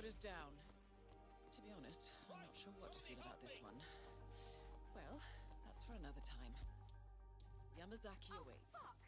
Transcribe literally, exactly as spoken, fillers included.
Yoda's down. To be honest, I'm not sure what to feel about this one. Well, that's for another time. Yamazaki awaits.